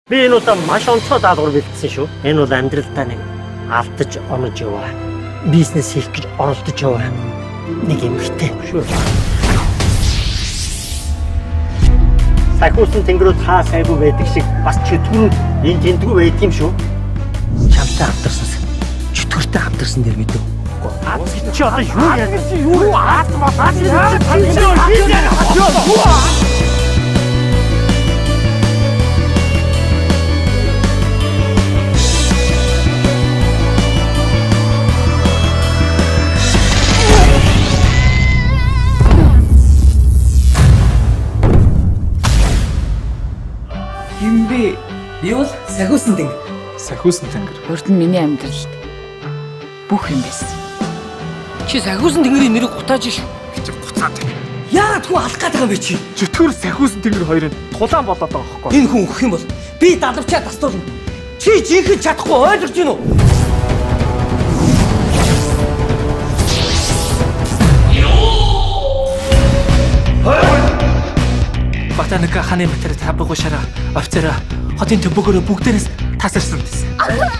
Би энэ удаа маш онцгой даалгавар бэлдсэн шүү. Энэ бол амьдралдаа нэг алдаж онож яваа. Бизнес хийх гэж оролдож яваа. Нэг эмэгтэй шүү. Сахиусан тэнгэрүүд хаа сайгүй байдаг шиг бас чөтгөр энэ тэнтгүү байдаг юм шүү. Чамтай хамтарсан. Чөтгөртэй хамтарсан дэр мэдв. Чи одоо юу яа? Юу аатмаа? Юмби би бол сахиусан тэнгэр. Сахиусан тэнгэр. Урд нь миний амьдралд бүх юм байсан. Чи сахиусан тэнгэрийн нэрийг гутааж шүү. Чи буцаад. Яагаад хүү алах гээд байгаа юм бэ чи? Чөтгөр сахиусан тэнгэр хоёрын тулаан болоод байгаа байхгүй. Энэ хүн өгөх юм бол би далавчаа тастуулна. Чи жинхэнэ чадахгүй ойлгож байна уу? Батаника ханы матер табгуу шара офицера хотын төбөгөөрөө бүгдээрээс тасарсан гэсэн.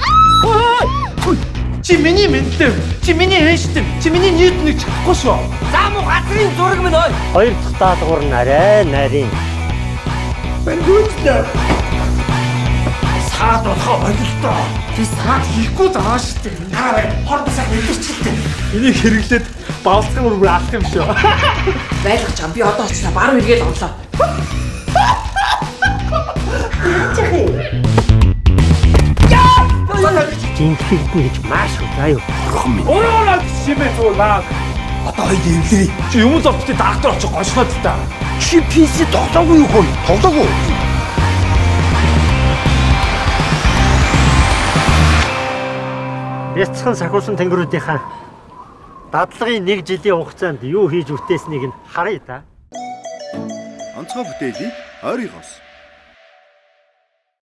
Чи миний мэддэг. Чи миний ээжтэй. Чи миний нийтнийг чадахгүй шүү. За муу газрын зураг минь ой. Хоёр дахь даалгавар нь арай нарийн. Бэндүүнтэй. Саад болохоо болтой. Би саад хийхгүй байгаа шүү дээ. Яарэ хордосаа мэдэрчилтэй. Энийг хэрэглээд баалцсан мөр алах юм шүү. Байлгах чам би одоо очснаа баруун эргээд онлоо. Жинхэнэгүй гэж маш удаа юу. Ороо шимээ зуулаа. Одоо хоёул эвлэрээ. Чи юм л офтыг доктор очих гошноод та. Чи PC тоглоогүй юу хөө? Тоглоогүй. Яцхан сахиусан тэнгэрүүдийнхаа дадлагын 1 жилийн хугацаанд юу хийж үтээснийг нь харъя та. Онцгой бүтээлийг ойрын хос